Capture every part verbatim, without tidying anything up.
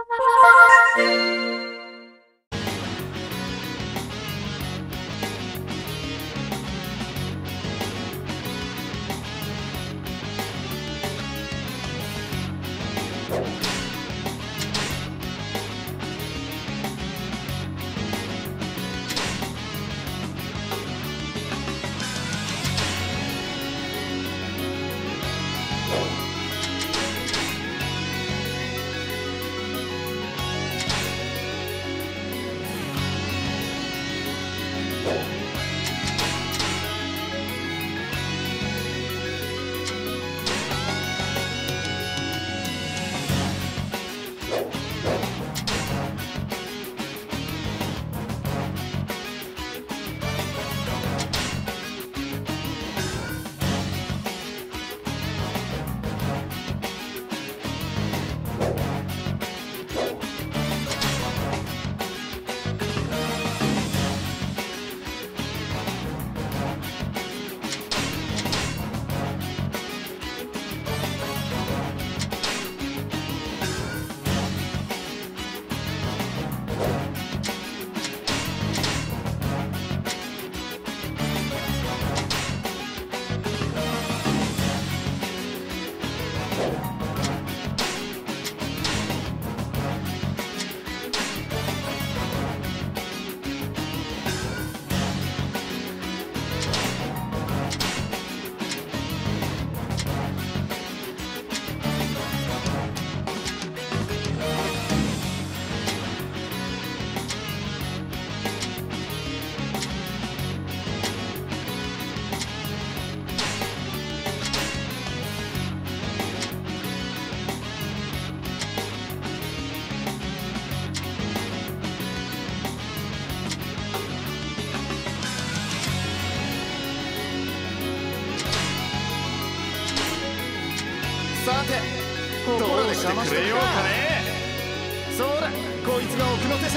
さて、ここらで邪魔してくれようかね。そうだ、こいつが奥の手さ。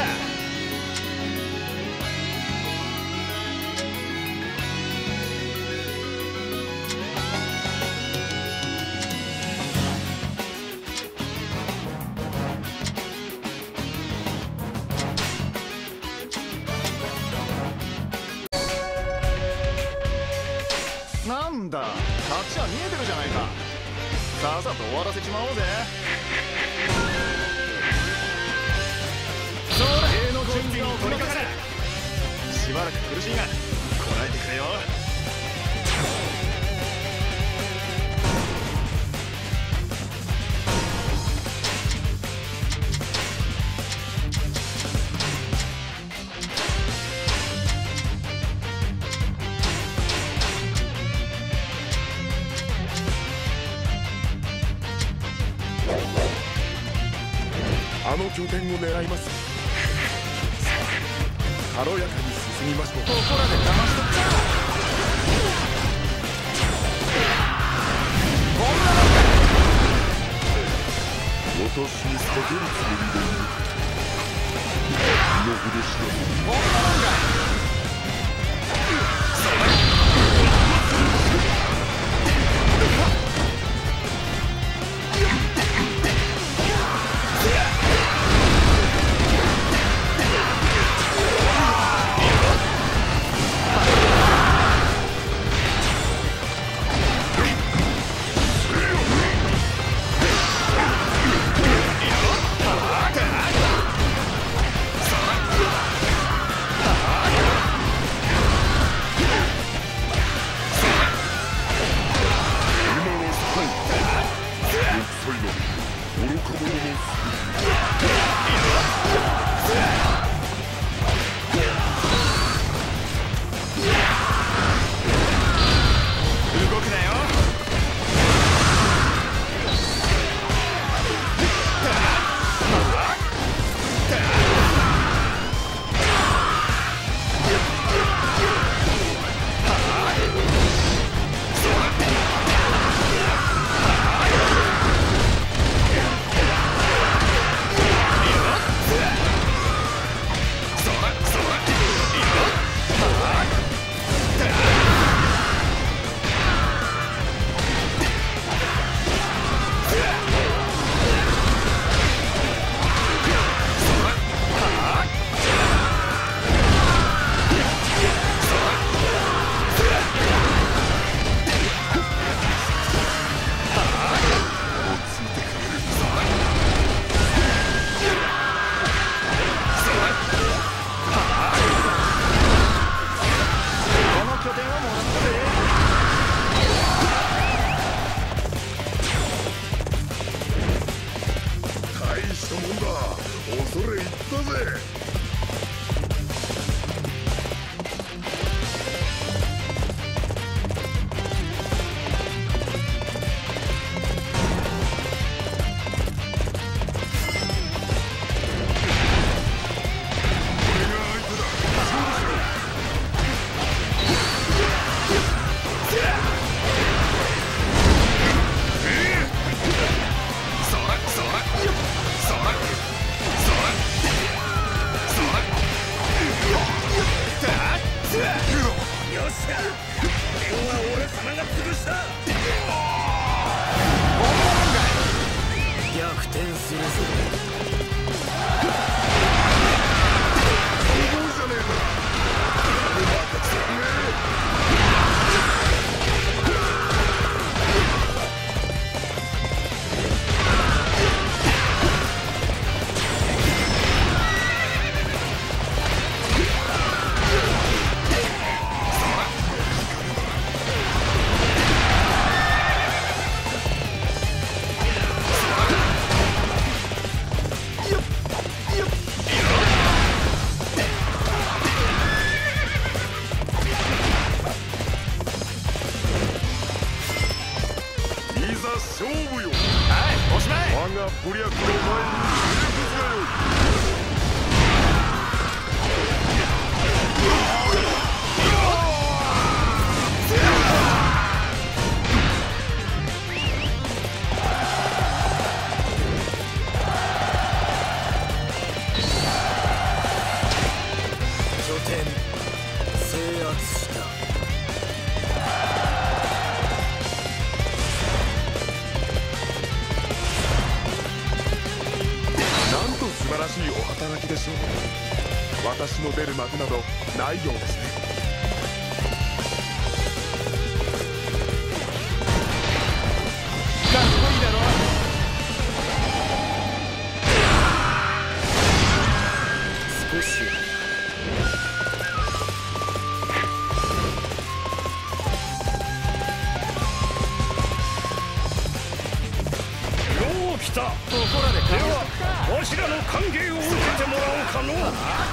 なんだ、勝ちは見えてるじゃないか。さっさと終わらせちまおうぜ。そうだ、芸の準備を取り掛かる。しばらく苦しいがこらえてくれよ。 あの拠点を狙います。さあ、軽やかに進みましょう。 ここらで騙しとっちゃう。こんなの私に避けるつもりでいる身の程知らず。 こんなもんか。 したもんだ。恐れ入ったぜ。勝負よ。はい、おしまい。我が武略の前にひれ伏すがよ拠点制圧した。 素晴らしいお働きでしょう。私の出る幕などないようですね。 かっこいいだろ。 少しよう来た。ここらでではわしらの歓迎を受けてもらおうかの。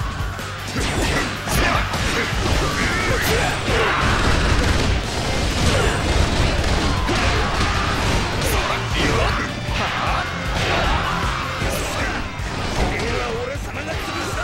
俺様が潰した。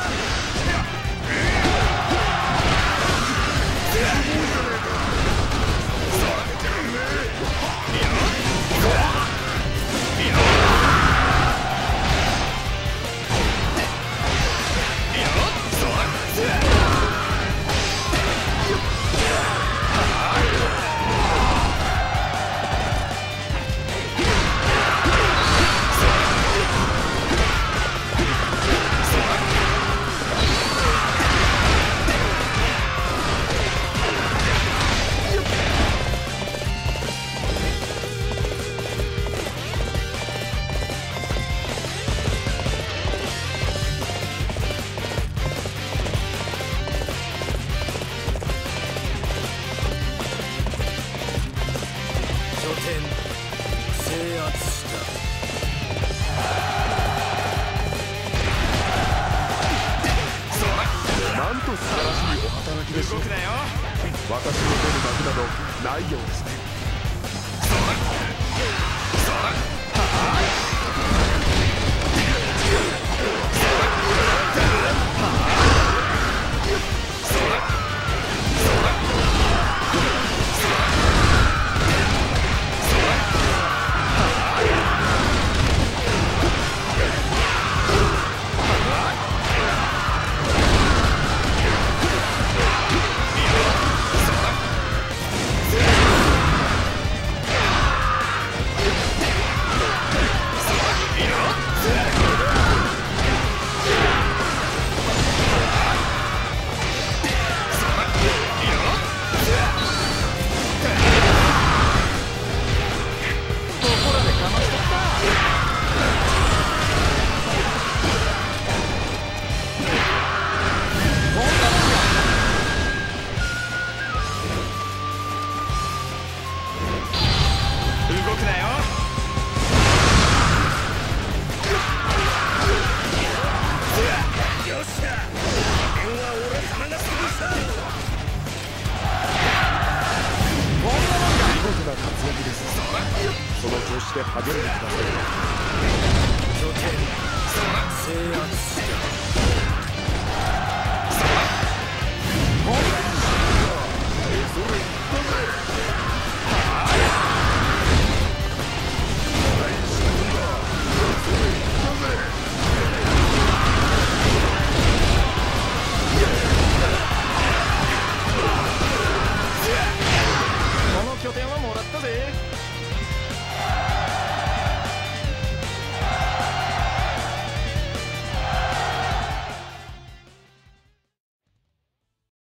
制圧した。 なんと素晴らしいお働きでしょう。私の出る幕などないようですね。